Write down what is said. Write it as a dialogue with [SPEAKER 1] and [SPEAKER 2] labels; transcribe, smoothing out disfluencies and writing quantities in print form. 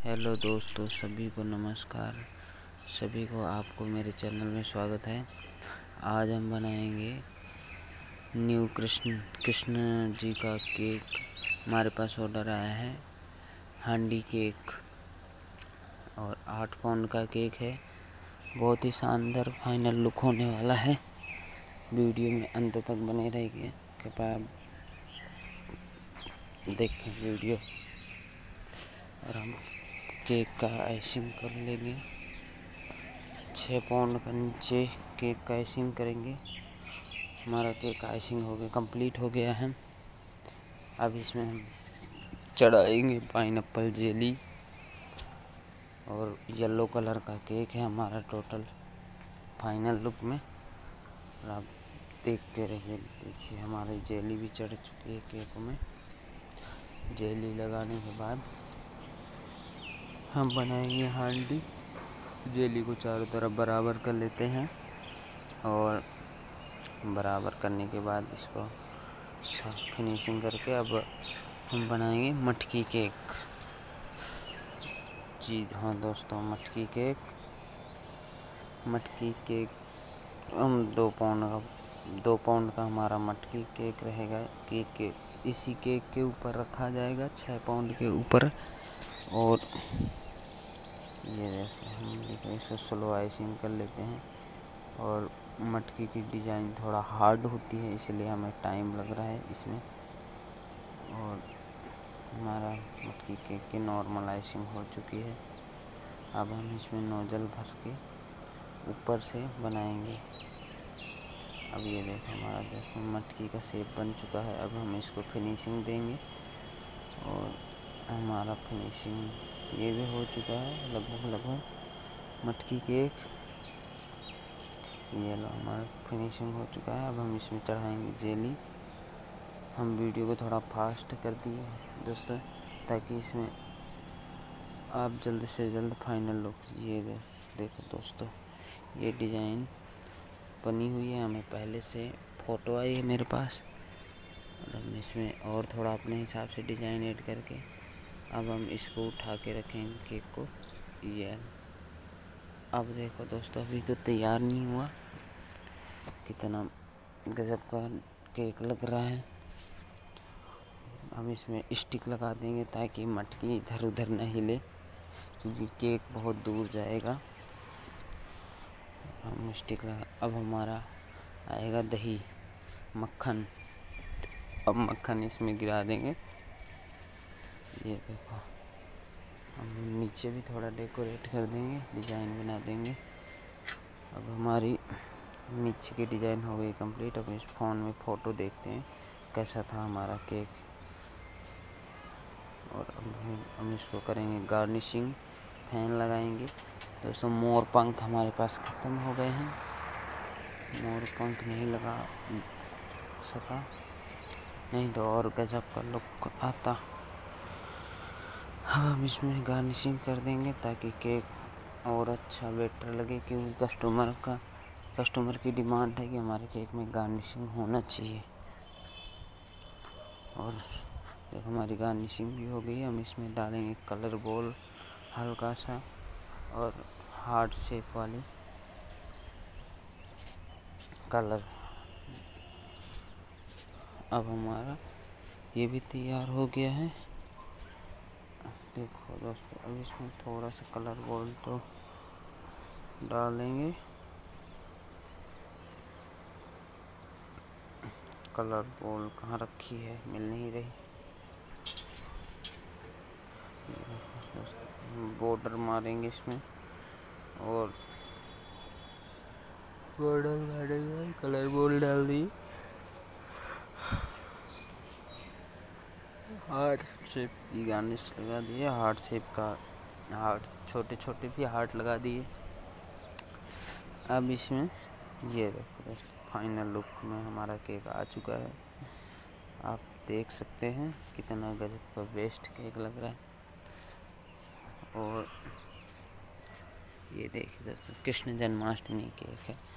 [SPEAKER 1] Hello दोस्तों, सभी को नमस्कार। सभी को आपको मेरे चैनल में स्वागत है। आज हम बनाएंगे न्यू कृष्ण जी का केक। हमारे पास ऑर्डर आया है हांडी केक और 8 पाउंड का केक है। बहुत ही शानदार फाइनल लुक होने वाला है। वीडियो में अंत तक बने रहिए, कृपया देखें वीडियो। और हम केक का आइसिंग कर लेंगे। 6 पाउंड का नीचे केक का आइसिंग करेंगे। हमारा केक आइसिंग हो गया, कंप्लीट हो गया है। अब इसमें हम चढ़ाएंगे पाइनएप्पल जेली और येलो कलर का केक है हमारा टोटल फाइनल लुक में। और आप देखते रहिए। देखिए हमारी जेली भी चढ़ चुकी है केक में। जेली लगाने के बाद हम बनाएंगे हांडी। जेली को चारों तरफ बराबर कर लेते हैं और बराबर करने के बाद इसको फिनिशिंग करके अब हम बनाएंगे मटकी केक। जी हाँ दोस्तों, मटकी केक हम 2 पाउंड का हमारा मटकी केक रहेगा। इसी केक के ऊपर रखा जाएगा 6 पाउंड के ऊपर। और ये हम देखिए इसको स्लो आइसिंग कर लेते हैं। और मटकी की डिज़ाइन थोड़ा हार्ड होती है, इसलिए हमें टाइम लग रहा है इसमें। और हमारा मटकी केक की नॉर्मल आइसिंग हो चुकी है। अब हम इसमें नोजल भर के ऊपर से बनाएंगे। अब ये देखो हमारा जैसे मटकी का शेप बन चुका है। अब हम इसको फिनिशिंग देंगे और हमारा फिनिशिंग ये भी हो चुका है लगभग मटकी केक। ये लो हमारा फिनिशिंग हो चुका है। अब हम इसमें चढ़ाएंगे जेली। हम वीडियो को थोड़ा फास्ट कर दिए दोस्तों, ताकि इसमें आप जल्द से जल्द फाइनल लुक। ये देखो दोस्तों, ये डिज़ाइन बनी हुई है। हमें पहले से फ़ोटो आई है मेरे पास और हम इसमें और थोड़ा अपने हिसाब से डिज़ाइन ऐड करके अब हम इसको उठा के रखेंगे केक को। ये अब देखो दोस्तों, अभी तो तैयार नहीं हुआ। कितना गजब का केक लग रहा है। हम इसमें स्टिक लगा देंगे ताकि मटकी इधर उधर न हिले, क्योंकि केक बहुत दूर जाएगा। हम स्टिक लगा। अब हमारा आएगा दही मक्खन। अब मक्खन इसमें गिरा देंगे। ये देखो, हम नीचे भी थोड़ा डेकोरेट कर देंगे, डिज़ाइन बना देंगे। अब हमारी नीचे की डिज़ाइन हो गई कंप्लीट। अब इस फ़ोन में फ़ोटो देखते हैं कैसा था हमारा केक। और अब हम इसको करेंगे गार्निशिंग, फैन लगाएंगे। दोस्तों मोर पंख हमारे पास ख़त्म हो गए हैं। मोर पंख नहीं लगा सका, नहीं तो और गजब का लुक आता। अब हम इसमें गार्निशिंग कर देंगे ताकि केक और अच्छा बेटर लगे, क्योंकि कस्टमर की डिमांड है कि हमारे केक में गार्निशिंग होना चाहिए। और देखो हमारी गार्निशिंग भी हो गई है। हम इसमें डालेंगे कलर बॉल हल्का सा और हार्ट शेप वाली कलर। अब हमारा ये भी तैयार हो गया है। देखो दोस्तों, अब इसमें थोड़ा सा कलर बॉल तो डालेंगे। कलर बॉल कहाँ रखी है, मिल नहीं रही। बॉर्डर मारेंगे इसमें और बॉर्डर मारेंगे, कलर बॉल डाल दी। हार्ट शेप की गार्निश लगा दिए। हार्ट शेप का हार्ट, छोटे छोटे भी हार्ट लगा दिए। अब इसमें ये देखो दोस्तों, फाइनल लुक में हमारा केक आ चुका है। आप देख सकते हैं कितना गजब का बेस्ट केक लग रहा है। और ये देखिए दोस्तों, कृष्ण जन्माष्टमी केक है।